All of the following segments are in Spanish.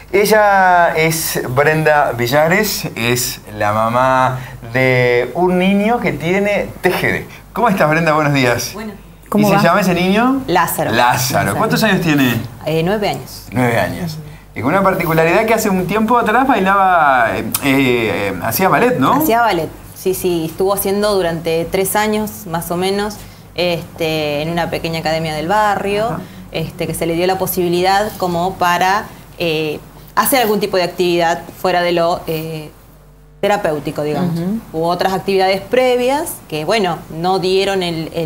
Ella es Brenda Villares, es la mamá de un niño que tiene TGD. ¿Cómo estás, Brenda? Buenos días. Bueno. ¿Cómo se llama ese niño? Lázaro. Lázaro. ¿Cuántos años tiene? 9 años. 9 años. Y con una particularidad que hace un tiempo atrás bailaba, hacía ballet, ¿no? Hacía ballet, sí, estuvo haciendo durante 3 años más o menos, en una pequeña academia del barrio, que se le dio la posibilidad como para hacer algún tipo de actividad fuera de lo terapéutico, digamos. Hubo otras actividades previas que, bueno, no dieron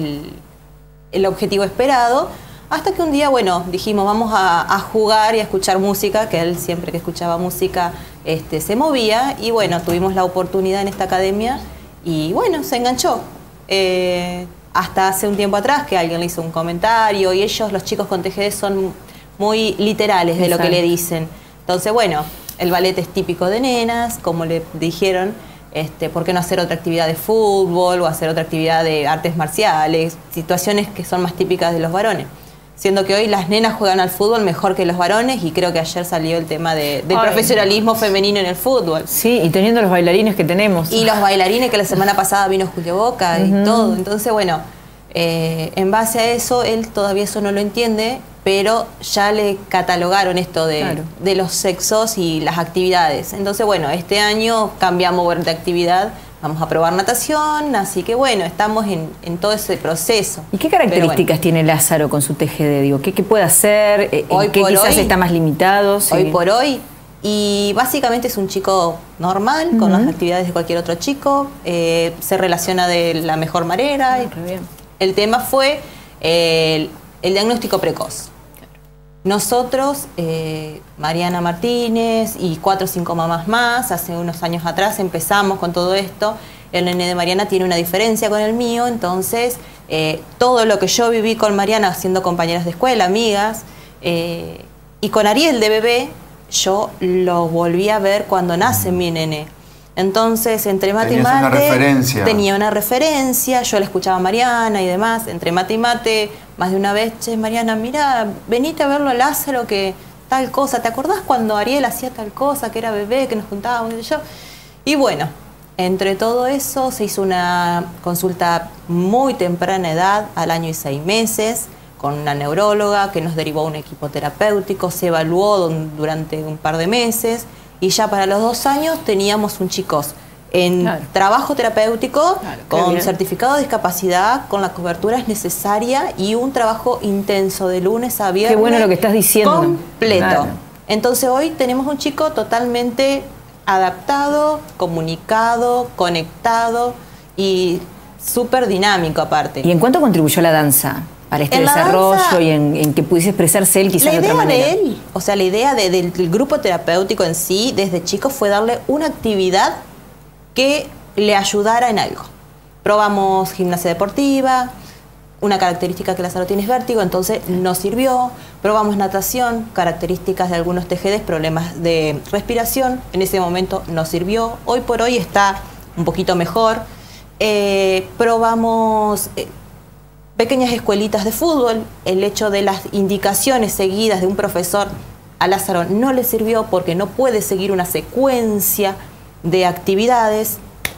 el objetivo esperado, hasta que un día, bueno, dijimos vamos a jugar y a escuchar música, que él siempre que escuchaba música se movía, y bueno, tuvimos la oportunidad en esta academia y bueno, se enganchó. Hasta hace un tiempo atrás que alguien le hizo un comentario, y ellos, los chicos con TGD, son muy literales de lo que le dicen. Entonces, bueno, el ballet es típico de nenas, como le dijeron, ¿por qué no hacer otra actividad de fútbol o hacer otra actividad de artes marciales? Situaciones que son más típicas de los varones. Siendo que hoy las nenas juegan al fútbol mejor que los varones, y creo que ayer salió el tema del profesionalismo femenino en el fútbol. Sí, y teniendo los bailarines que tenemos. Y los bailarines, que la semana pasada vino Julio Boca y todo. Entonces, bueno, en base a eso, él todavía eso no lo entiende, pero ya le catalogaron esto de los sexos y las actividades. Entonces, bueno, este año cambiamos de actividad, vamos a probar natación, así que bueno, estamos en todo ese proceso. ¿Y qué características tiene Lázaro con su TGD? Digo, ¿qué puede hacer? Hoy ¿Qué quizás hoy, está más limitado? Sí. Hoy por hoy, y básicamente es un chico normal, con las actividades de cualquier otro chico, se relaciona de la mejor manera. El tema fue el diagnóstico precoz. Nosotros, Mariana Martínez y 4 o 5 mamás más, hace unos años atrás empezamos con todo esto. El nene de Mariana tiene una diferencia con el mío, entonces todo lo que yo viví con Mariana siendo compañeras de escuela, amigas, y con Ariel de bebé, yo lo volví a ver cuando nace mi nene. Entonces, entre mate y mate, tenía una referencia, yo le escuchaba a Mariana y demás, entre mate y mate, más de una vez, che, Mariana, mira, venite a verlo a Lázaro, que tal cosa, ¿te acordás cuando Ariel hacía tal cosa, que era bebé, que nos juntábamos y yo? Y bueno, entre todo eso se hizo una consulta muy temprana edad, al año y 6 meses, con una neuróloga que nos derivó a un equipo terapéutico, se evaluó durante un par de meses, y ya para los 2 años teníamos un chico en trabajo terapéutico, con certificado de discapacidad, con las coberturas necesarias y un trabajo intenso de lunes a viernes. Qué bueno lo que estás diciendo. Completo. Entonces hoy tenemos un chico totalmente adaptado, comunicado, conectado y súper dinámico aparte. ¿Y en cuánto contribuyó la danza para este desarrollo danza, y en que pudiese expresarse él quizás de otra manera? La idea de él, o sea, la idea del grupo terapéutico en sí, desde chico, fue darle una actividad que le ayudara en algo. Probamos gimnasia deportiva, una característica que Lázaro tiene es vértigo, entonces nos sirvió. Probamos natación, características de algunos TGD, problemas de respiración, en ese momento nos sirvió. Hoy por hoy está un poquito mejor. Probamos pequeñas escuelitas de fútbol. El hecho de las indicaciones seguidas de un profesor a Lázaro no le sirvió porque no puede seguir una secuencia de actividades.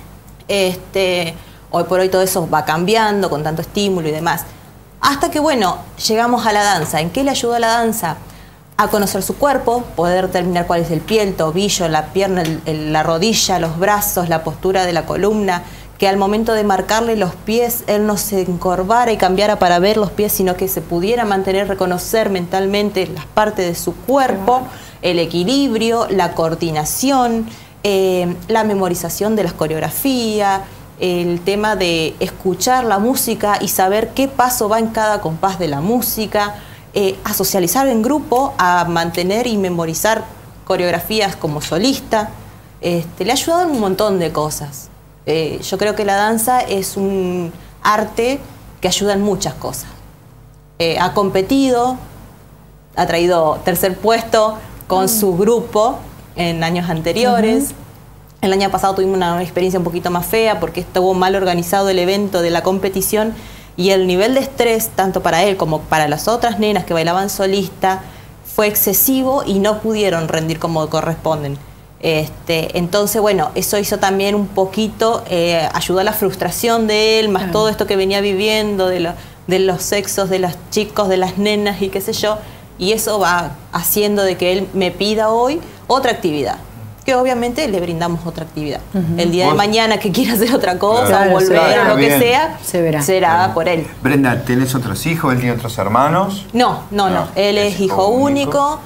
Hoy por hoy todo eso va cambiando con tanto estímulo y demás. Hasta que, bueno, llegamos a la danza. ¿En qué le ayudó a la danza? A conocer su cuerpo, poder determinar cuál es el pie, el tobillo, la pierna, la rodilla, los brazos, la postura de la columna, que al momento de marcarle los pies, él no se encorvara y cambiara para ver los pies, sino que se pudiera mantener, reconocer mentalmente las partes de su cuerpo, el equilibrio, la coordinación, la memorización de las coreografías, el tema de escuchar la música y saber qué paso va en cada compás de la música, a socializar en grupo, a mantener y memorizar coreografías como solista. Le ha ayudado en un montón de cosas. Yo creo que la danza es un arte que ayuda en muchas cosas. Ha competido, ha traído 3er puesto con su grupo en años anteriores. El año pasado tuvimos una experiencia un poquito más fea porque estuvo mal organizado el evento de la competición, y el nivel de estrés, tanto para él como para las otras nenas que bailaban solista, fue excesivo y no pudieron rendir como corresponden. Entonces, bueno, eso hizo también un poquito, ayudó a la frustración de él, más todo esto que venía viviendo de los sexos de los chicos, de las nenas y qué sé yo, y eso va haciendo de que él me pida hoy otra actividad, que obviamente le brindamos otra actividad. El día de mañana que quiera hacer otra cosa, o volver o lo que sea, será por él. Brenda, ¿tenés otros hijos? ¿Él tiene otros hermanos? No. Él es hijo único.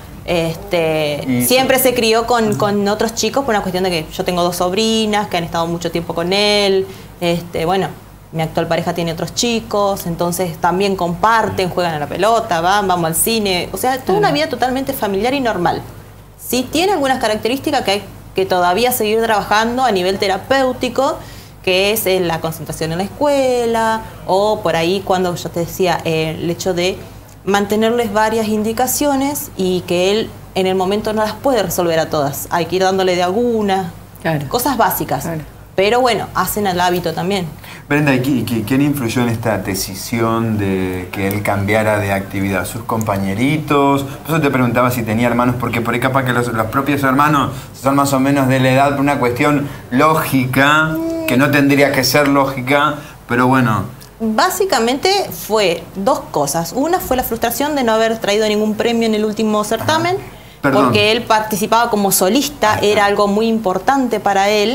Siempre se crió con otros chicos por una cuestión de que yo tengo 2 sobrinas que han estado mucho tiempo con él. Bueno, mi actual pareja tiene otros chicos, entonces también comparten, juegan a la pelota, vamos al cine. O sea, toda una vida totalmente familiar y normal. Sí tiene algunas características que hay que todavía seguir trabajando a nivel terapéutico, que es la concentración en la escuela, o por ahí cuando yo te decía el hecho de mantenerles varias indicaciones y que él en el momento no las puede resolver a todas. Hay que ir dándole de algunas, cosas básicas. Pero bueno, hacen el hábito también. Brenda, ¿quién influyó en esta decisión de que él cambiara de actividad? ¿Sus compañeritos? Por eso te preguntaba si tenía hermanos, porque por ahí capaz que los propios hermanos son más o menos de la edad por una cuestión lógica, que no tendría que ser lógica, pero bueno. Básicamente fue 2 cosas. Una fue la frustración de no haber traído ningún premio en el último certamen, porque él participaba como solista, era algo muy importante para él.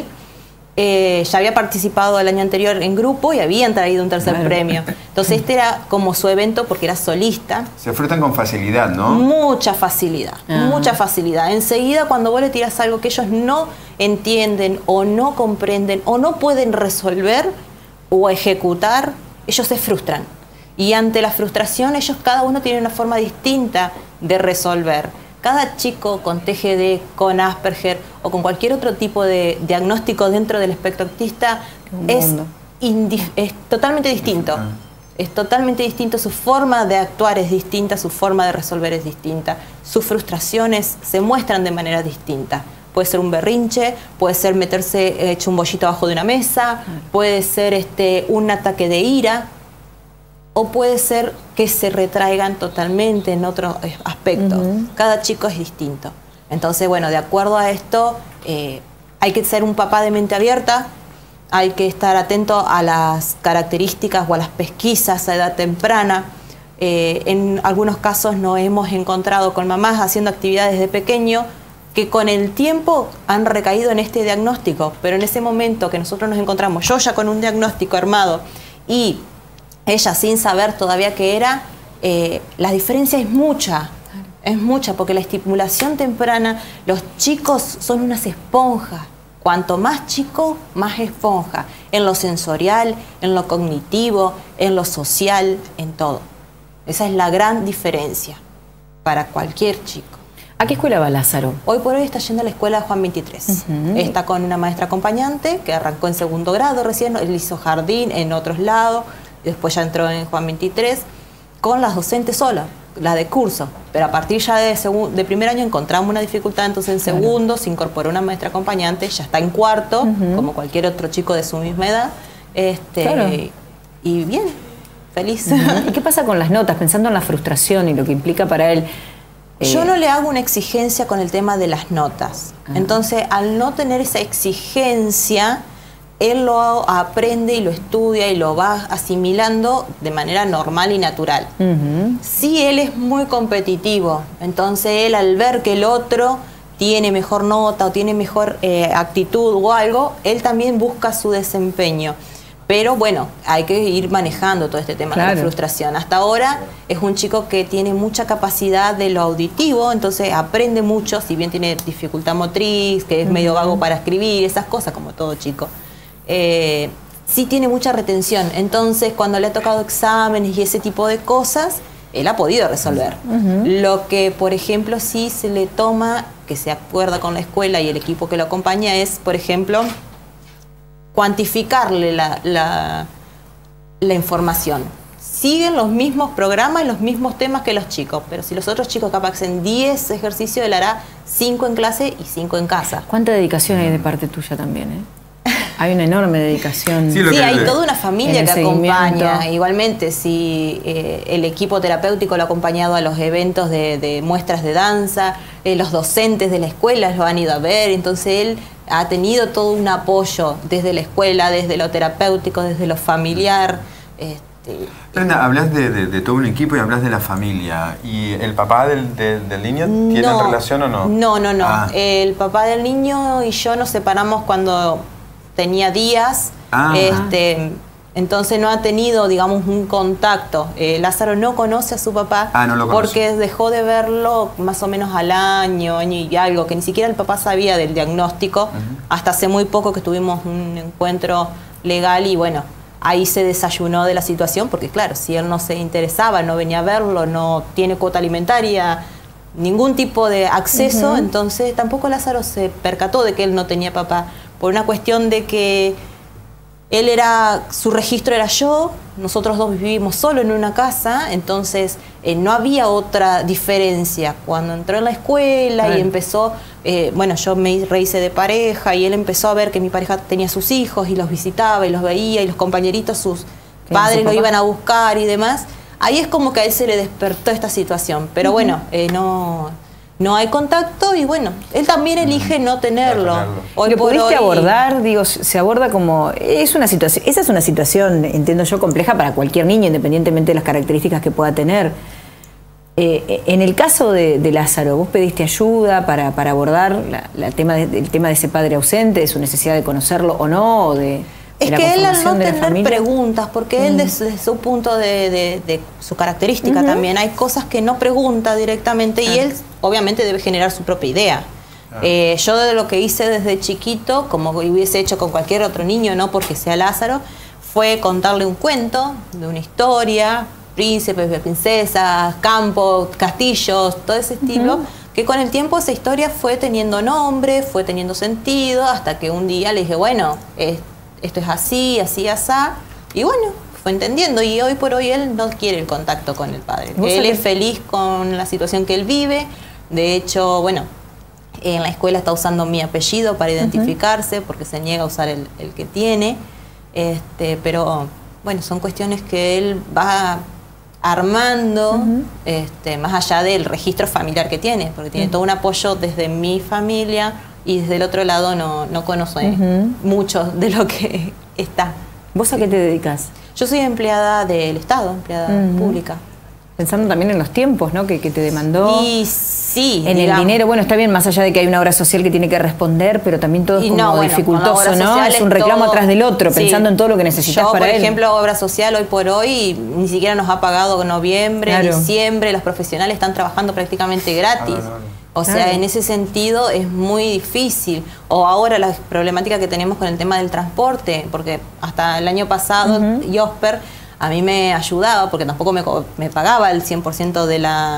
Ya había participado el año anterior en grupo y habían traído un 3er premio. Entonces este era como su evento porque era solista. Se frustran con facilidad, ¿no? Mucha facilidad, mucha facilidad. Enseguida cuando vos le tiras algo que ellos no entienden o no comprenden o no pueden resolver o ejecutar, ellos se frustran. Y ante la frustración ellos cada uno tiene una forma distinta de resolver. Cada chico con TGD, con Asperger o con cualquier otro tipo de diagnóstico dentro del espectro autista es totalmente distinto. Es totalmente distinto, su forma de actuar es distinta, su forma de resolver es distinta. Sus frustraciones se muestran de manera distinta. Puede ser un berrinche, puede ser meterse hecho un bollito abajo de una mesa, puede ser un ataque de ira, o puede ser que se retraigan totalmente en otro aspecto. Cada chico es distinto. Entonces, bueno, de acuerdo a esto, hay que ser un papá de mente abierta, hay que estar atento a las características o a las pesquisas a edad temprana. En algunos casos nos hemos encontrado con mamás haciendo actividades de pequeño que con el tiempo han recaído en este diagnóstico, pero en ese momento que nosotros nos encontramos, yo ya con un diagnóstico armado y ella sin saber todavía qué era, la diferencia es mucha, porque la estimulación temprana, los chicos son unas esponjas. Cuanto más chico, más esponja, en lo sensorial, en lo cognitivo, en lo social, en todo. Esa es la gran diferencia para cualquier chico. ¿A qué escuela va Lázaro? Hoy por hoy está yendo a la escuela Juan 23. Está con una maestra acompañante que arrancó en 2º grado recién, él hizo jardín en otros lados, después ya entró en Juan 23, con las docentes solas, la de curso. Pero a partir ya de primer año encontramos una dificultad, entonces en segundo se incorporó una maestra acompañante, ya está en 4º, como cualquier otro chico de su misma edad. Y bien, feliz. ¿Y qué pasa con las notas? Pensando en la frustración y lo que implica para él. Yo no le hago una exigencia con el tema de las notas. Entonces, al no tener esa exigencia, él lo aprende y lo estudia y lo va asimilando de manera normal y natural. Sí, él es muy competitivo. Entonces, él al ver que el otro tiene mejor nota o tiene mejor actitud o algo, él también busca su desempeño. Pero bueno, hay que ir manejando todo este tema de la frustración. Hasta ahora es un chico que tiene mucha capacidad de lo auditivo, entonces aprende mucho, si bien tiene dificultad motriz, que es medio vago para escribir, esas cosas como todo chico. Sí tiene mucha retención, entonces cuando le ha tocado exámenes y ese tipo de cosas, él ha podido resolver. Lo que, por ejemplo, sí se le toma, que se acuerda con la escuela y el equipo que lo acompaña, es, por ejemplo, cuantificarle la información. Siguen los mismos programas y los mismos temas que los chicos, pero si los otros chicos capaz hacen 10 ejercicios, él hará 5 en clase y 5 en casa. ¿Cuánta dedicación hay de parte tuya también? Hay una enorme dedicación. Sí, hay toda una familia que acompaña. Igualmente, si el equipo terapéutico lo ha acompañado a los eventos de muestras de danza, los docentes de la escuela lo han ido a ver, entonces él ha tenido todo un apoyo desde la escuela, desde lo terapéutico, desde lo familiar. Brenda, hablas de todo un equipo y hablas de la familia. ¿Y el papá del niño tiene relación o no? No. El papá del niño y yo nos separamos cuando tenía días. Entonces no ha tenido, digamos, un contacto. Lázaro no conoce a su papá no lo conoce, porque dejó de verlo más o menos al año y algo, que ni siquiera el papá sabía del diagnóstico. Hasta hace muy poco que tuvimos un encuentro legal y bueno, ahí se desayunó de la situación, porque claro, si él no se interesaba, no venía a verlo, no tiene cuota alimentaria, ningún tipo de acceso, entonces tampoco Lázaro se percató de que él no tenía papá, por una cuestión de que su registro era yo, nosotros dos vivimos solo en una casa, entonces no había otra diferencia. Cuando entró en la escuela y empezó, yo me rehice de pareja y él empezó a ver que mi pareja tenía sus hijos y los visitaba y los veía y los compañeritos, sus padres lo iban a buscar y demás, ahí es como que a él se le despertó esta situación. Pero bueno, no hay contacto y bueno, él también elige no tenerlo. ¿Lo pudiste abordar? Digo, se aborda como... esa es una situación, entiendo yo, compleja para cualquier niño, independientemente de las características que pueda tener. En el caso de Lázaro, ¿vos pediste ayuda para abordar el tema de ese padre ausente, de su necesidad de conocerlo o no? Es que él al no tener preguntas, porque él desde su punto de su característica también, hay cosas que no pregunta directamente y él obviamente debe generar su propia idea. Yo de lo que hice desde chiquito, como hubiese hecho con cualquier otro niño, no porque sea Lázaro, fue contarle un cuento de una historia, príncipes, princesas, campos, castillos, todo ese estilo, que con el tiempo esa historia fue teniendo nombre, fue teniendo sentido, hasta que un día le dije, bueno, esto es así, así, asá, y bueno, fue entendiendo, y hoy por hoy él no quiere el contacto con el padre. Él es feliz con la situación que él vive, de hecho, bueno, en la escuela está usando mi apellido para identificarse, porque se niega a usar el que tiene, pero bueno, son cuestiones que él va armando, más allá del registro familiar que tiene, porque tiene todo un apoyo desde mi familia, y desde el otro lado no conoce mucho de lo que está. ¿Vos a qué te dedicas? Yo soy empleada del Estado, empleada pública. Pensando también en los tiempos, ¿no? Que te demandó. Y sí. En el dinero, bueno, está bien, más allá de que hay una obra social que tiene que responder, pero también todo es como dificultoso, ¿no? Es un reclamo atrás del otro, pensando en todo lo que necesitas para él. Por ejemplo, obra social hoy por hoy ni siquiera nos ha pagado noviembre, diciembre, los profesionales están trabajando prácticamente gratis. O sea, en ese sentido es muy difícil. O ahora la problemática que tenemos con el tema del transporte, porque hasta el año pasado Josper a mí me ayudaba, porque tampoco me pagaba el 100%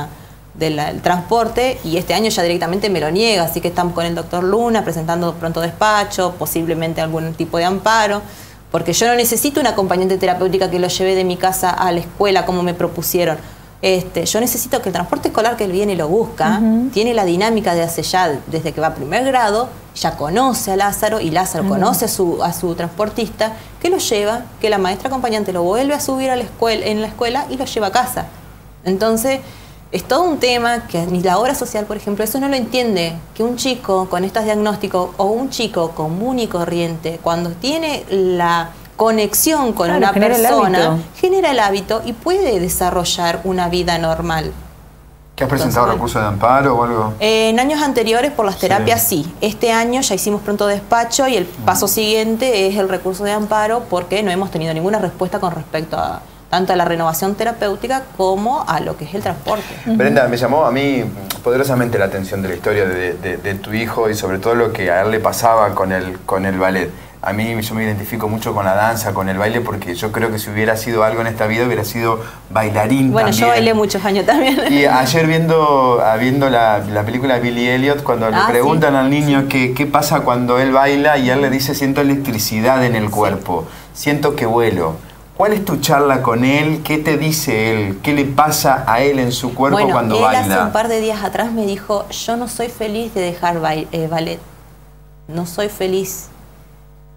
del transporte, y este año ya directamente me lo niega, así que estamos con el doctor Luna presentando pronto despacho, posiblemente algún tipo de amparo, porque yo no necesito una acompañante terapéutica que lo lleve de mi casa a la escuela como me propusieron. Yo necesito que el transporte escolar que él viene y lo busca, tiene la dinámica de hace ya, desde que va a primer grado, ya conoce a Lázaro y Lázaro conoce a su transportista, que lo lleva, que la maestra acompañante lo vuelve a subir a la escuela, en la escuela y lo lleva a casa. Entonces, es todo un tema que ni la obra social, por ejemplo, eso no lo entiende, que un chico con estos diagnósticos o un chico común y corriente, cuando tiene la conexión con una persona, genera el hábito y puede desarrollar una vida normal. ¿Qué has presentado recursos de amparo o algo? En años anteriores por las terapias sí. Este año ya hicimos pronto despacho y el paso siguiente es el recurso de amparo, porque no hemos tenido ninguna respuesta con respecto a tanto a la renovación terapéutica como a lo que es el transporte. Brenda, me llamó a mí poderosamente la atención de la historia de tu hijo y sobre todo lo que a él le pasaba con el ballet. A mí yo me identifico mucho con la danza, con el baile, porque yo creo que si hubiera sido algo en esta vida hubiera sido bailarín. Bueno, también. Yo bailé muchos años también. Y ayer viendo la película Billy Elliot, cuando le preguntan al niño qué pasa cuando él baila, y él le dice: siento electricidad en el cuerpo, siento que vuelo. ¿Cuál es tu charla con él? ¿Qué te dice él? ¿Qué le pasa a él en su cuerpo cuando baila? Hace un par de días atrás me dijo: yo no soy feliz de dejar ballet. No soy feliz.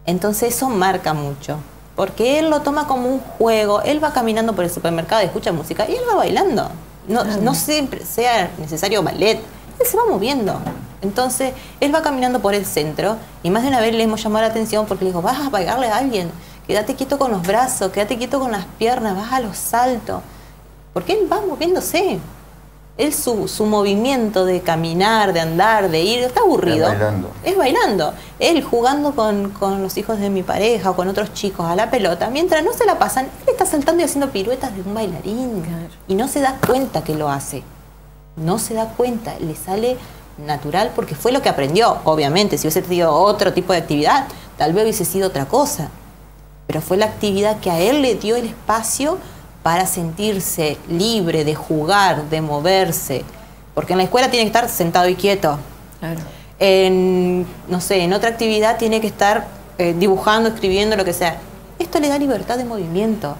Entonces eso marca mucho, porque él lo toma como un juego, él va caminando por el supermercado y escucha música y él va bailando. No siempre sea necesario ballet, él se va moviendo. Entonces él va caminando por el centro y más de una vez le hemos llamado la atención porque le digo, vas a bailarle a alguien, quédate quieto con los brazos, quédate quieto con las piernas, vas a los saltos, porque él va moviéndose. Él su movimiento de caminar, de andar, de ir, está aburrido. Es bailando. Él jugando con los hijos de mi pareja o con otros chicos a la pelota, mientras no se la pasan, él está saltando y haciendo piruetas de un bailarín. Claro. Y no se da cuenta que lo hace. No se da cuenta, le sale natural porque fue lo que aprendió. Obviamente, si hubiese tenido otro tipo de actividad, tal vez hubiese sido otra cosa. Pero fue la actividad que a él le dio el espacio para sentirse libre de jugar, de moverse. Porque en la escuela tiene que estar sentado y quieto. Claro. No sé, en otra actividad tiene que estar dibujando, escribiendo, lo que sea. Esto le da libertad de movimiento.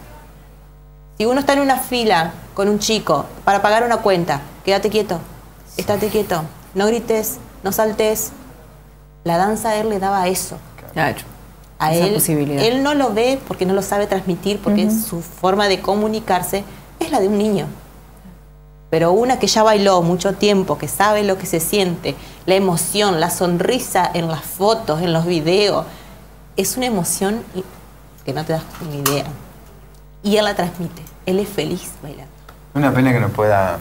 Si uno está en una fila con un chico para pagar una cuenta, quédate quieto, estate quieto, no grites, no saltes. La danza a él le daba eso. Claro. A él no lo ve porque no lo sabe transmitir, porque su forma de comunicarse es la de un niño. Pero una que ya bailó mucho tiempo, que sabe lo que se siente, la emoción, la sonrisa en las fotos, en los videos, es una emoción que no te das ni idea. Y él la transmite, él es feliz bailando. Una pena que no pueda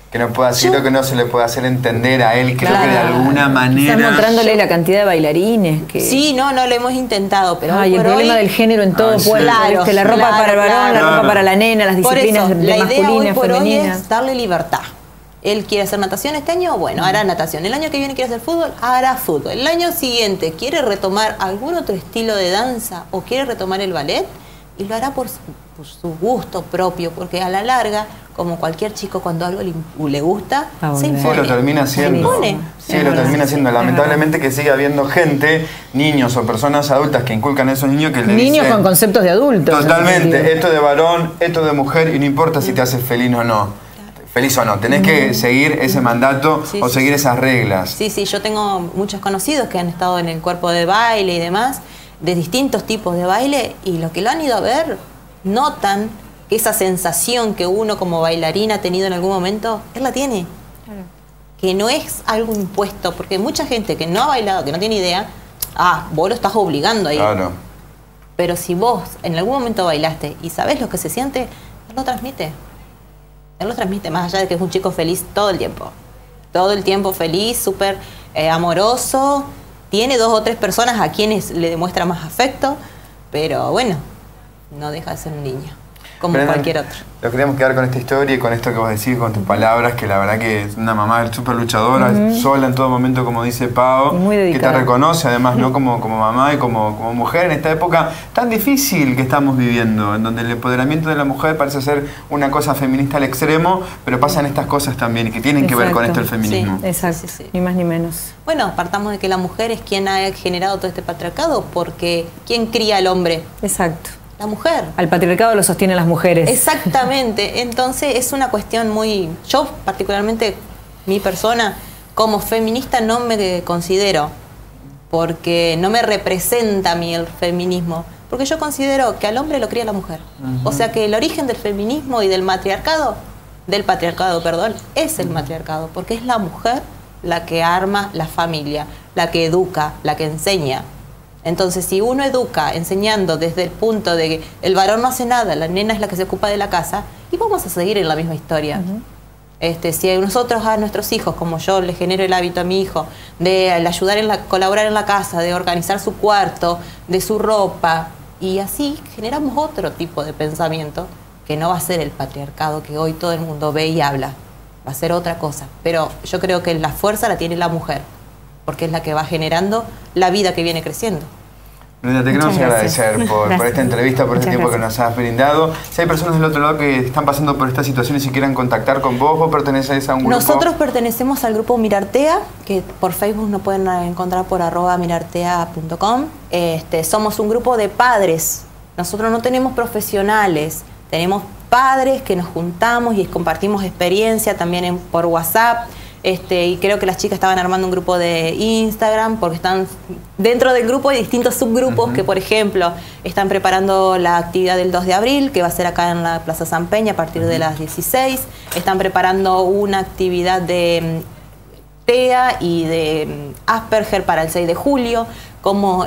decir lo que no se le puede hacer entender a él, creo que de alguna manera. Están mostrándole la cantidad de bailarines que. Sí, no lo hemos intentado, pero. Ay, el problema del género en todo pueblo. Claro, la ropa para el varón, la ropa para la nena, las disciplinas masculinas, femeninas. Por hoy es darle libertad. Él quiere hacer natación este año, bueno, hará natación. El año que viene quiere hacer fútbol, hará fútbol. El año siguiente quiere retomar algún otro estilo de danza o quiere retomar el ballet y lo hará por su gusto propio, porque a la larga, como cualquier chico, cuando algo le gusta, se impone. Sí, lo termina haciendo. Sí, lo termina haciendo. Lamentablemente que sigue habiendo gente, niños o personas adultas que inculcan a esos niños que le dicen... Niños con conceptos de adultos. Totalmente. Esto de varón, esto de mujer, y no importa si te haces feliz o no. Feliz o no. Tenés que seguir ese mandato o seguir esas reglas. Sí, yo tengo muchos conocidos que han estado en el cuerpo de baile y demás, de distintos tipos de baile, y lo que lo han ido a ver, notan que esa sensación que uno como bailarina ha tenido en algún momento, él la tiene. Claro. Que no es algo impuesto, porque mucha gente que no ha bailado, que no tiene idea, vos lo estás obligando ahí. Claro. Pero si vos en algún momento bailaste y sabés lo que se siente, él lo transmite. Él lo transmite, más allá de que es un chico feliz todo el tiempo. Todo el tiempo feliz, súper amoroso. Tiene 2 o 3 personas a quienes le demuestra más afecto, pero bueno, no deja de ser un niño, como cualquier otro. Lo queríamos quedar con esta historia y con esto que vos decís, con tus palabras, que la verdad que es una mamá súper luchadora, sola en todo momento, como dice Pau, que te reconoce además, ¿no? como mamá y como mujer en esta época tan difícil que estamos viviendo, en donde el empoderamiento de la mujer parece ser una cosa feminista al extremo, pero pasan estas cosas también y que tienen que ver con esto el feminismo. Sí, exacto, ni más ni menos. Bueno, partamos de que la mujer es quien ha generado todo este patriarcado, porque ¿quién cría al hombre? Exacto. La mujer. Al patriarcado lo sostienen las mujeres. Exactamente. Entonces es una cuestión muy... Yo particularmente, mi persona, como feminista no me considero, porque no me representa a mí el feminismo, porque yo considero que al hombre lo cría la mujer. O sea que el origen del feminismo y del patriarcado, perdón, es el matriarcado, porque es la mujer la que arma la familia, la que educa, la que enseña. Entonces, si uno educa enseñando desde el punto de que el varón no hace nada, la nena es la que se ocupa de la casa, y vamos a seguir en la misma historia. Si nosotros a nuestros hijos, como yo les genero el hábito a mi hijo, de ayudar colaborar en la casa, de organizar su cuarto, de su ropa, y así generamos otro tipo de pensamiento, que no va a ser el patriarcado que hoy todo el mundo ve y habla, va a ser otra cosa. Pero yo creo que la fuerza la tiene la mujer, porque es la que va generando la vida que viene creciendo. Brenda, te queremos agradecer por esta entrevista, por este tiempo que nos has brindado. Si hay personas del otro lado que están pasando por estas situaciones y quieran contactar con vos, ¿vos pertenecés a un grupo? Nosotros pertenecemos al grupo Mirartea, que por Facebook nos pueden encontrar por @mirartea.com. Somos un grupo de padres. Nosotros no tenemos profesionales, tenemos padres que nos juntamos y compartimos experiencia también por WhatsApp. Y creo que las chicas estaban armando un grupo de Instagram porque están dentro del grupo hay distintos subgrupos que, por ejemplo, están preparando la actividad del 2 de abril, que va a ser acá en la Plaza San Peña a partir de las 16. Están preparando una actividad de TEA y de Asperger para el 6 de julio, cómo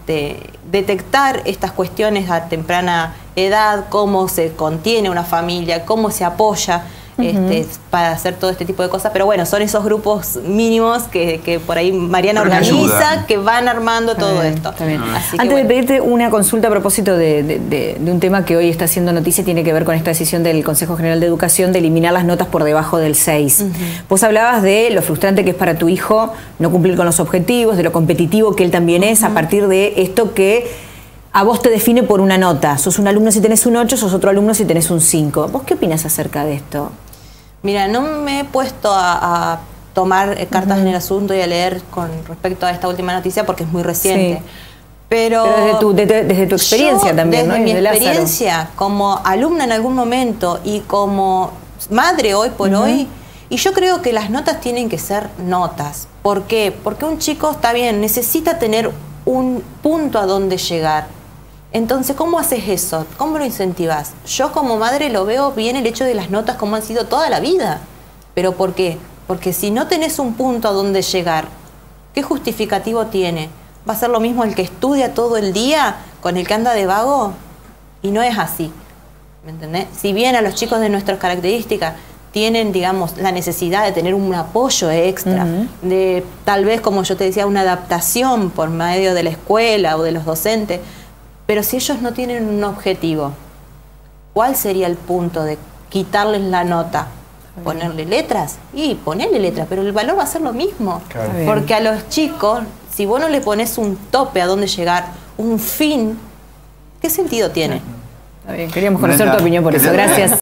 detectar estas cuestiones a temprana edad, cómo se contiene una familia, cómo se apoya para hacer todo este tipo de cosas. Pero bueno, son esos grupos mínimos que por ahí Mariana organiza, que van armando todo esto. Así Antes de pedirte una consulta a propósito de un tema que hoy está haciendo noticia, tiene que ver con esta decisión del Consejo General de Educación de eliminar las notas por debajo del 6. Vos hablabas de lo frustrante que es para tu hijo no cumplir con los objetivos, de lo competitivo que él también es, a partir de esto que a vos te define por una nota. Sos un alumno si tenés un 8, sos otro alumno si tenés un 5. ¿Vos qué opinas acerca de esto? Mira, no me he puesto a tomar cartas en el asunto y a leer con respecto a esta última noticia porque es muy reciente. Pero desde tu experiencia también, desde ¿no? mi experiencia como alumna en algún momento y como madre hoy por hoy, y yo creo que las notas tienen que ser notas. ¿Por qué? Porque un chico, está bien, necesita tener un punto a donde llegar. Entonces, ¿cómo haces eso? ¿Cómo lo incentivas? Yo como madre lo veo bien el hecho de las notas como han sido toda la vida. ¿Pero por qué? Porque si no tenés un punto a donde llegar, ¿qué justificativo tiene? ¿Va a ser lo mismo el que estudia todo el día con el que anda de vago? Y no es así, ¿me entendés? Si bien a los chicos de nuestras características tienen, digamos, la necesidad de tener un apoyo extra, de tal vez, como yo te decía, una adaptación por medio de la escuela o de los docentes. Pero si ellos no tienen un objetivo, ¿cuál sería el punto de quitarles la nota? ¿Ponerle letras? Y ponerle letras, pero el valor va a ser lo mismo. Claro. Porque a los chicos, si vos no le pones un tope a dónde llegar, un fin, ¿qué sentido tiene? Está bien, queríamos conocer tu opinión por eso. Gracias.